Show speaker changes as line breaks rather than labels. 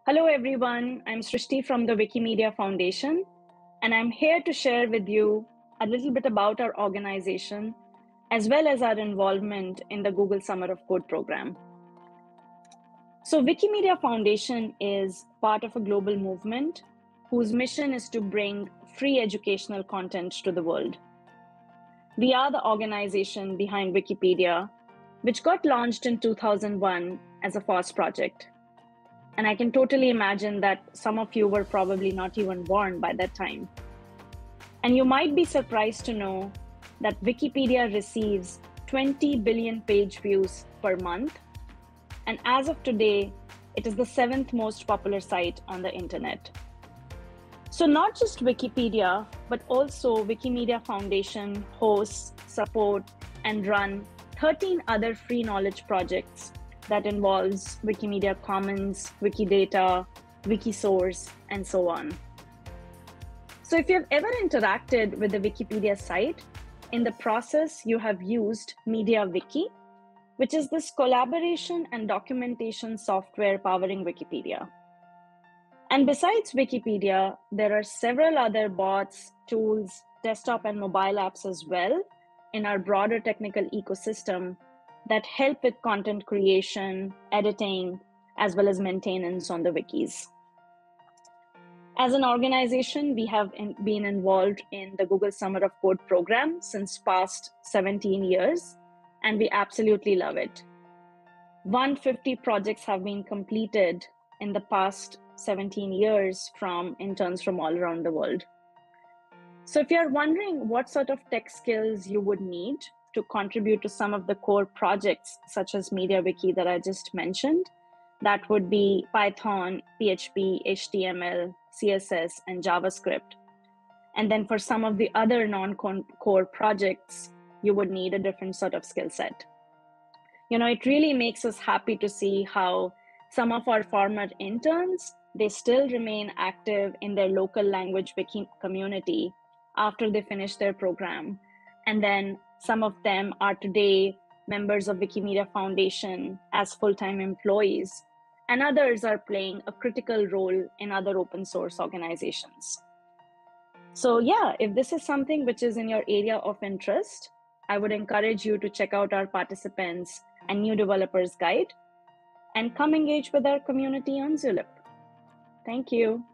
Hello everyone, I'm Srishti from the Wikimedia Foundation, and I'm here to share with you a little bit about our organization, as well as our involvement in the Google Summer of Code program. So Wikimedia Foundation is part of a global movement whose mission is to bring free educational content to the world. We are the organization behind Wikipedia, which got launched in 2001 as a FOSS project. And I can totally imagine that some of you were probably not even born by that time. And you might be surprised to know that Wikipedia receives 20 billion page views per month. And as of today, it is the 7th most popular site on the internet. So not just Wikipedia, but also Wikimedia Foundation hosts, support, and run 13 other free knowledge projects that involves Wikimedia Commons, Wikidata, Wikisource, and so on. So if you've ever interacted with the Wikipedia site, in the process you have used MediaWiki, which is this collaboration and documentation software powering Wikipedia. And besides Wikipedia, there are several other bots, tools, desktop and mobile apps as well in our broader technical ecosystem that help with content creation, editing, as well as maintenance on the wikis. As an organization, we have been involved in the Google Summer of Code program since past 17 years, and we absolutely love it. 150 projects have been completed in the past 17 years from interns from all around the world. So if you're wondering what sort of tech skills you would need to contribute to some of the core projects, such as MediaWiki that I just mentioned, that would be Python, PHP, HTML, CSS, and JavaScript. And then for some of the other non-core projects, you would need a different sort of skill set. It really makes us happy to see how some of our former interns, they still remain active in their local language wiki community after they finish their program. And then some of them are today members of Wikimedia Foundation as full-time employees, and others are playing a critical role in other open source organizations. So yeah, if this is something which is in your area of interest, I would encourage you to check out our participants and new developers guide and come engage with our community on Zulip. Thank you.